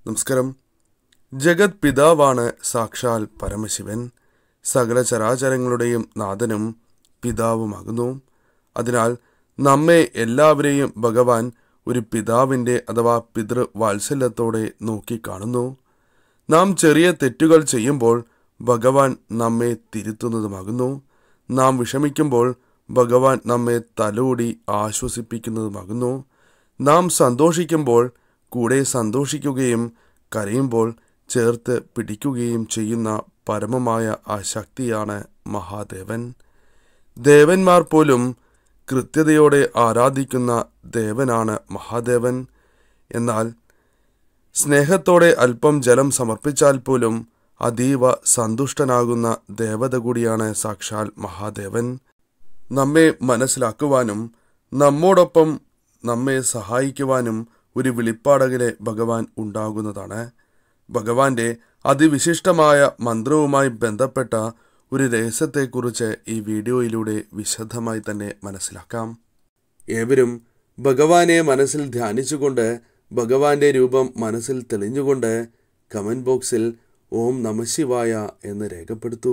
നമസ്കാരം. ജഗത് പിതാവാണ് സാക്ഷാൽ പരമശിവൻ. സകല ചരാചരങ്ങളുടെയും നാഥനും പിതാവുമാകുന്നു. അതിനാൽ നമ്മെ എല്ലാവരെയും ഭഗവാൻ ഒരു പിതാവിൻ്റെ അഥവാ പിതൃവാത്സല്യത്തോടെ നോക്കിക്കാണുന്നു. നാം ചെറിയ തെറ്റുകൾ ചെയ്യുമ്പോൾ ഭഗവാൻ നമ്മെ തിരുത്തുന്നതുമാകുന്നു. നാം വിഷമിക്കുമ്പോൾ ഭഗവാൻ നമ്മെ തലോടി ആശ്വസിപ്പിക്കുന്നതുമാകുന്നു. നാം സന്തോഷിക്കുമ്പോൾ കൂടെ സന്തോഷിക്കുകയും കരയുമ്പോൾ ചേർത്ത് പിടിക്കുകയും ചെയ്യുന്ന പരമമായ ആ ശക്തിയാണ് മഹാദേവൻ. ദേവന്മാർ പോലും കൃത്യതയോടെ ആരാധിക്കുന്ന ദേവനാണ് മഹാദേവൻ. എന്നാൽ സ്നേഹത്തോടെ അല്പം ജലം സമർപ്പിച്ചാൽ പോലും അതീവ സന്തുഷ്ടനാകുന്ന ദേവത കൂടിയാണ് സാക്ഷാൽ മഹാദേവൻ. നമ്മെ മനസ്സിലാക്കുവാനും നമ്മോടൊപ്പം നമ്മെ സഹായിക്കുവാനും ഒരു വെളിപ്പാടകലെ ഭഗവാൻ ഉണ്ടാകുന്നതാണ്. ഭഗവാന്റെ അതിവിശിഷ്ടമായ മന്ത്രവുമായി ബന്ധപ്പെട്ട ഒരു രഹസ്യത്തെക്കുറിച്ച് ഈ വീഡിയോയിലൂടെ വിശദമായി തന്നെ മനസ്സിലാക്കാം. ഏവരും ഭഗവാനെ മനസ്സിൽ ധ്യാനിച്ചുകൊണ്ട് ഭഗവാന്റെ രൂപം മനസ്സിൽ തെളിഞ്ഞുകൊണ്ട് കമന്റ് ബോക്സിൽ ഓം നമഃ ശിവായ എന്ന് രേഖപ്പെടുത്തൂ.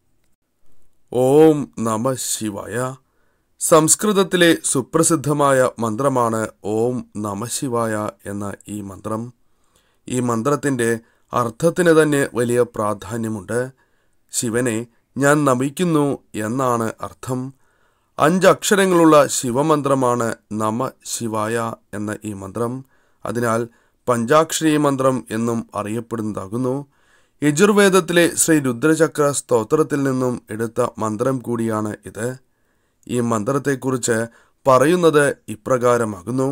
ഓം നമഃ ശിവായ സംസ്കൃതത്തിലെ സുപ്രസിദ്ധമായ മന്ത്രമാണ് ഓം നമഃ ശിവായ എന്ന ഈ മന്ത്രം. ഈ മന്ത്രത്തിൻ്റെ അർത്ഥത്തിന് തന്നെ വലിയ പ്രാധാന്യമുണ്ട്. ശിവനെ ഞാൻ നമിക്കുന്നു എന്നാണ് അർത്ഥം. 5 അക്ഷരങ്ങളുള്ള ശിവമന്ത്രമാണ് നമഃ ശിവായ എന്ന ഈ മന്ത്രം. അതിനാൽ പഞ്ചാക്ഷരി മന്ത്രം എന്നും അറിയപ്പെടുന്നതാകുന്നു. യജുർവേദത്തിലെ ശ്രീ രുദ്രചക്ര സ്തോത്രത്തിൽ നിന്നും എടുത്ത മന്ത്രം കൂടിയാണ് ഇത്. ഈ മന്ത്രത്തെക്കുറിച്ച് പറയുന്നത് ഇപ്രകാരമാകുന്നു.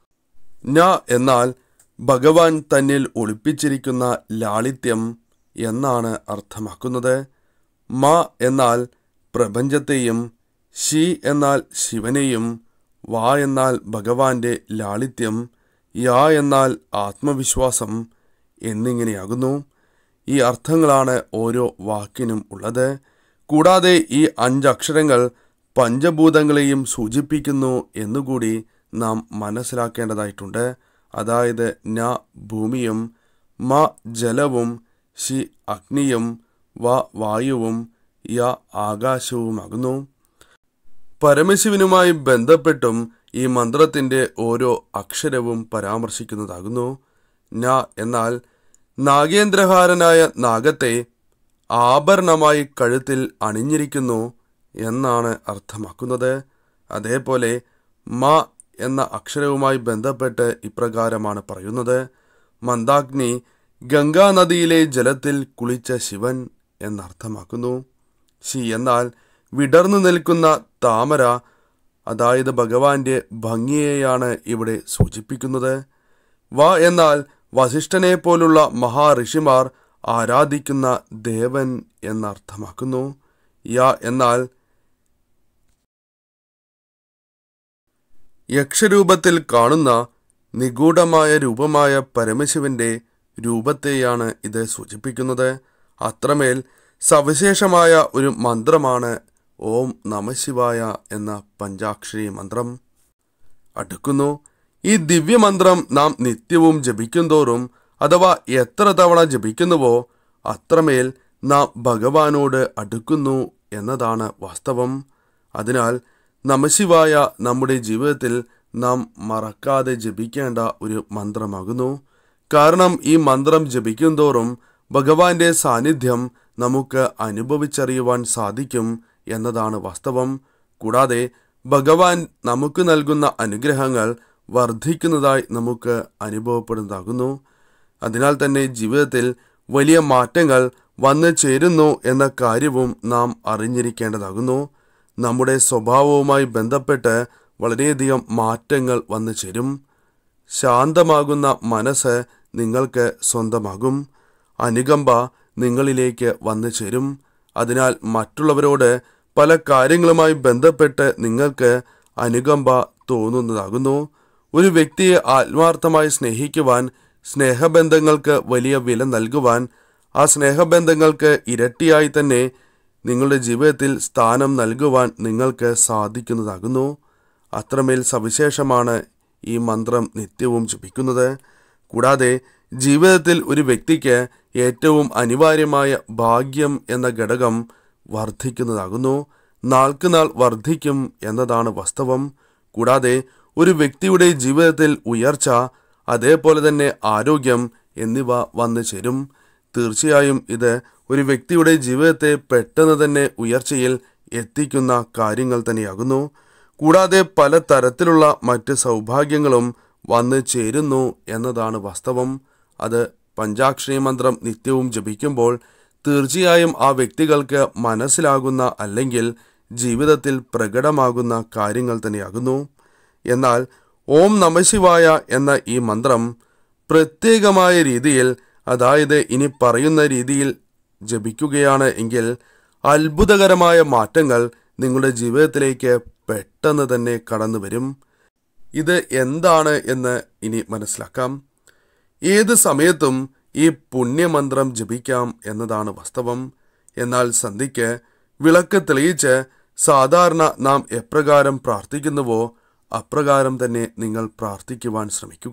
ന എന്നാൽ ഭഗവാൻ തന്നിൽ ഒളിപ്പിച്ചിരിക്കുന്ന ലാളിത്യം എന്നാണ് അർത്ഥമാക്കുന്നത്. മ എന്നാൽ പ്രപഞ്ചത്തെയും, ശി എന്നാൽ ശിവനെയും, വ എന്നാൽ ഭഗവാന്റെ ലാളിത്യം, യ എന്നാൽ ആത്മവിശ്വാസം എന്നിങ്ങനെയാകുന്നു. ഈ അർത്ഥങ്ങളാണ് ഓരോ വാക്കിനും ഉള്ളത്. കൂടാതെ ഈ 5 അക്ഷരങ്ങൾ പഞ്ചഭൂതങ്ങളെയും സൂചിപ്പിക്കുന്നു എന്നുകൂടി നാം മനസ്സിലാക്കേണ്ടതായിട്ടുണ്ട്. അതായത് ന ഭൂമിയും, മ ജലവും, ശി അഗ്നിയും, വ വായുവും, യ ആകാശവുമാകുന്നു. പരമശിവനുമായി ബന്ധപ്പെട്ടും ഈ മന്ത്രത്തിൻ്റെ ഓരോ അക്ഷരവും പരാമർശിക്കുന്നതാകുന്നു. ന എന്നാൽ നാഗേന്ദ്രഹാരനായ നാഗത്തെ ആഭരണമായി കഴുത്തിൽ അണിഞ്ഞിരിക്കുന്നു എന്നാണ് അർത്ഥമാക്കുന്നത്. അതേപോലെ മ എന്ന അക്ഷരവുമായി ബന്ധപ്പെട്ട് ഇപ്രകാരമാണ് പറയുന്നത്. മന്ദാഗ്നി ഗംഗാനദിയിലെ ജലത്തിൽ കുളിച്ച ശിവൻ എന്നർത്ഥമാക്കുന്നു. ശി എന്നാൽ വിടർന്നു നിൽക്കുന്ന താമര, അതായത് ഭഗവാന്റെ ഭംഗിയെയാണ് ഇവിടെ സൂചിപ്പിക്കുന്നത്. വ എന്നാൽ വസിഷ്ഠനെ പോലുള്ള മഹാഋഷിമാർ ആരാധിക്കുന്ന ദേവൻ എന്നർത്ഥമാക്കുന്നു. യ എന്നാൽ യക്ഷരൂപത്തിൽ കാണുന്ന നിഗൂഢമായ രൂപമായ പരമശിവന്റെ രൂപത്തെയാണ് ഇത് സൂചിപ്പിക്കുന്നത്. അത്രമേൽ സവിശേഷമായ ഒരു മന്ത്രമാണ് ഓം നമഃ ശിവായ എന്ന പഞ്ചാക്ഷരി മന്ത്രം. അടുക്കുന്നു. ഈ ദിവ്യമന്ത്രം നാം നിത്യവും ജപിക്കുന്തോറും അഥവാ എത്ര തവണ ജപിക്കുന്നുവോ അത്രമേൽ നാം ഭഗവാനോട് അടുക്കുന്നു എന്നതാണ് വാസ്തവം. അതിനാൽ നമഃശിവായ നമ്മുടെ ജീവിതത്തിൽ നാം മറക്കാതെ ജപിക്കേണ്ട ഒരു മന്ത്രമാകുന്നു. കാരണം ഈ മന്ത്രം ജപിക്കുന്തോറും ഭഗവാന്റെ സാന്നിധ്യം നമുക്ക് അനുഭവിച്ചറിയുവാൻ സാധിക്കും എന്നതാണ് വാസ്തവം. കൂടാതെ ഭഗവാൻ നമുക്ക് നൽകുന്ന അനുഗ്രഹങ്ങൾ വർദ്ധിക്കുന്നതായി നമുക്ക് അനുഭവപ്പെടുന്നതാകുന്നു. അതിനാൽ തന്നെ ജീവിതത്തിൽ വലിയ മാറ്റങ്ങൾ വന്നു ചേരുന്നു എന്ന കാര്യവും നാം അറിഞ്ഞിരിക്കേണ്ടതാകുന്നു. നമ്മുടെ സ്വഭാവവുമായി ബന്ധപ്പെട്ട് വളരെയധികം മാറ്റങ്ങൾ വന്നു ചേരും. ശാന്തമാകുന്ന മനസ്സ് നിങ്ങൾക്ക് സ്വന്തമാകും. അനുകമ്പ നിങ്ങളിലേക്ക് വന്നു ചേരും. അതിനാൽ മറ്റുള്ളവരോട് പല കാര്യങ്ങളുമായി ബന്ധപ്പെട്ട് നിങ്ങൾക്ക് അനുകമ്പ തോന്നുന്നതാകുന്നു. ഒരു വ്യക്തിയെ ആത്മാർത്ഥമായി സ്നേഹിക്കുവാൻ, സ്നേഹബന്ധങ്ങൾക്ക് വലിയ വില നൽകുവാൻ, ആ സ്നേഹബന്ധങ്ങൾക്ക് ഇരട്ടിയായി തന്നെ നിങ്ങളുടെ ജീവിതത്തിൽ സ്ഥാനം നൽകുവാൻ നിങ്ങൾക്ക് സാധിക്കുന്നതാകുന്നു. അത്രമേൽ സവിശേഷമാണ് ഈ മന്ത്രം നിത്യവും ജപിക്കുന്നത്. കൂടാതെ ജീവിതത്തിൽ ഒരു വ്യക്തിക്ക് ഏറ്റവും അനിവാര്യമായ ഭാഗ്യം എന്ന ഘടകം വർദ്ധിക്കുന്നതാകുന്നു. നാൾക്കുനാൾ വർദ്ധിക്കും എന്നതാണ് വാസ്തവം. കൂടാതെ ഒരു വ്യക്തിയുടെ ജീവിതത്തിൽ ഉയർച്ച, അതേപോലെ തന്നെ ആരോഗ്യം എന്നിവ വന്നു ചേരും. തീർച്ചയായും ഇത് ഒരു വ്യക്തിയുടെ ജീവിതത്തെ പെട്ടെന്ന് തന്നെ ഉയർച്ചയിൽ എത്തിക്കുന്ന കാര്യങ്ങൾ തന്നെയാകുന്നു. കൂടാതെ പല തരത്തിലുള്ള മറ്റ് സൗഭാഗ്യങ്ങളും വന്നു ചേരുന്നു എന്നതാണ് വാസ്തവം. അത് പഞ്ചാക്ഷരി മന്ത്രം നിത്യവും ജപിക്കുമ്പോൾ തീർച്ചയായും ആ വ്യക്തികൾക്ക് മനസ്സിലാകുന്ന അല്ലെങ്കിൽ ജീവിതത്തിൽ പ്രകടമാകുന്ന കാര്യങ്ങൾ തന്നെയാകുന്നു. എന്നാൽ ഓം നമഃശിവായ എന്ന ഈ മന്ത്രം പ്രത്യേകമായ രീതിയിൽ, അതായത് ഇനി പറയുന്ന രീതിയിൽ ജപിക്കുകയാണ് എങ്കിൽ അത്ഭുതകരമായ മാറ്റങ്ങൾ നിങ്ങളുടെ ജീവിതത്തിലേക്ക് പെട്ടെന്ന് തന്നെ കടന്നു വരും. ഇത് എന്താണ് എന്ന് ഇനി മനസ്സിലാക്കാം. ഏത് സമയത്തും ഈ പുണ്യമന്ത്രം ജപിക്കാം എന്നതാണ് വാസ്തവം. എന്നാൽ സന്ധ്യയ്ക്ക് വിളക്ക് തെളിയിച്ച് സാധാരണ നാം എപ്രകാരം പ്രാർത്ഥിക്കുന്നുവോ അപ്രകാരം തന്നെ നിങ്ങൾ പ്രാർത്ഥിക്കുവാൻ ശ്രമിക്കുക.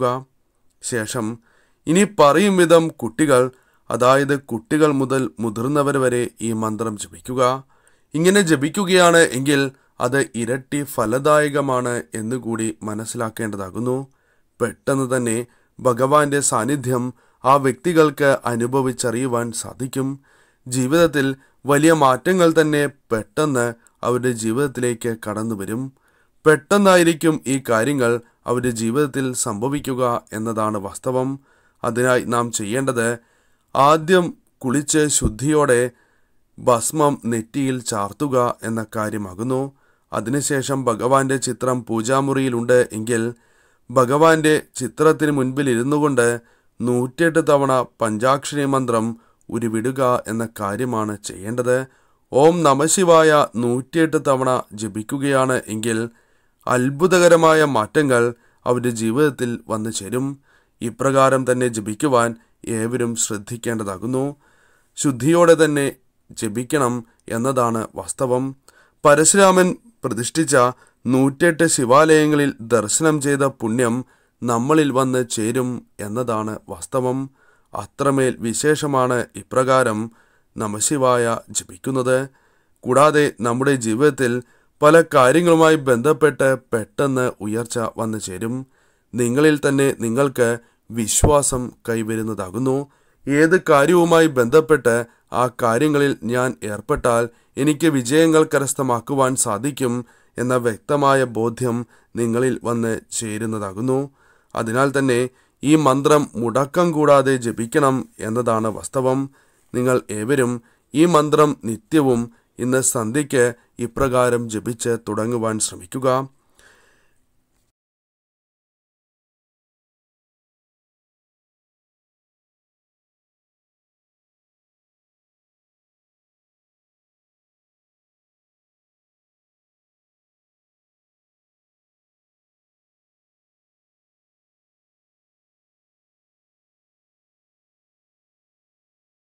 ശേഷം ഇനി പറയും വിധം കുട്ടികൾ, അതായത് കുട്ടികൾ മുതൽ മുതിർന്നവർ വരെ ഈ മന്ത്രം ജപിക്കുക. ഇങ്ങനെ ജപിക്കുകയാണ് എങ്കിൽ അത് ഇരട്ടി ഫലദായകമാണ് എന്നുകൂടി മനസ്സിലാക്കേണ്ടതാകുന്നു. പെട്ടെന്ന് തന്നെ ഭഗവാന്റെ സാന്നിധ്യം ആ വ്യക്തികൾക്ക് അനുഭവിച്ചറിയുവാൻ സാധിക്കും. ജീവിതത്തിൽ വലിയ മാറ്റങ്ങൾ തന്നെ പെട്ടെന്ന് അവരുടെ ജീവിതത്തിലേക്ക് കടന്നു വരും. പെട്ടെന്നായിരിക്കും ഈ കാര്യങ്ങൾ അവരുടെ ജീവിതത്തിൽ സംഭവിക്കുക എന്നതാണ് വാസ്തവം. അതിനായി നാം ചെയ്യേണ്ടത്, ആദ്യം കുളിച്ച് ശുദ്ധിയോടെ ഭസ്മം നെറ്റിയിൽ ചാർത്തുക എന്ന കാര്യമാകുന്നു. അതിനുശേഷം ഭഗവാന്റെ ചിത്രം പൂജാമുറിയിലുണ്ട് എങ്കിൽ ഭഗവാന്റെ ചിത്രത്തിന് മുൻപിൽ ഇരുന്നു കൊണ്ട് 108 തവണ പഞ്ചാക്ഷരി മന്ത്രം ഉരുവിടുക എന്ന കാര്യമാണ് ചെയ്യേണ്ടത്. ഓം നമഃശിവായ 108 തവണ ജപിക്കുകയാണ് എങ്കിൽ അത്ഭുതകരമായ മാറ്റങ്ങൾ അവരുടെ ജീവിതത്തിൽ വന്നു ചേരും. ഇപ്രകാരം തന്നെ ജപിക്കുവാൻ ഏവരും ശ്രദ്ധിക്കേണ്ടതാകുന്നു. ശുദ്ധിയോടെ തന്നെ ജപിക്കണം എന്നതാണ് വാസ്തവം. പരശുരാമൻ പ്രതിഷ്ഠിച്ച 108 ശിവാലയങ്ങളിൽ ദർശനം ചെയ്ത പുണ്യം നമ്മളിൽ വന്ന് ചേരും എന്നതാണ് വാസ്തവം. അത്രമേൽ വിശേഷമാണ് ഇപ്രകാരം നമഃശിവായ ജപിക്കുന്നത്. കൂടാതെ നമ്മുടെ ജീവിതത്തിൽ പല കാര്യങ്ങളുമായി ബന്ധപ്പെട്ട് പെട്ടെന്ന് ഉയർച്ച വന്നു ചേരും. നിങ്ങളിൽ തന്നെ നിങ്ങൾക്ക് വിശ്വാസം കൈവരുന്നതാകുന്നു. ഏത് കാര്യവുമായി ബന്ധപ്പെട്ട് ആ കാര്യങ്ങളിൽ ഞാൻ ഏർപ്പെട്ടാൽ എനിക്ക് വിജയങ്ങൾ കരസ്ഥമാക്കുവാൻ സാധിക്കും എന്ന വ്യക്തമായ ബോധ്യം നിങ്ങളിൽ വന്ന് ചേരുന്നതാകുന്നു. അതിനാൽ തന്നെ ഈ മന്ത്രം മുടക്കം കൂടാതെ ജപിക്കണം എന്നതാണ് വാസ്തവം. നിങ്ങൾ ഏവരും ഈ മന്ത്രം നിത്യവും ഇന്ന് സന്ധ്യയ്ക്ക് ഇപ്രകാരം ജപിച്ച് തുടങ്ങുവാൻ ശ്രമിക്കുക.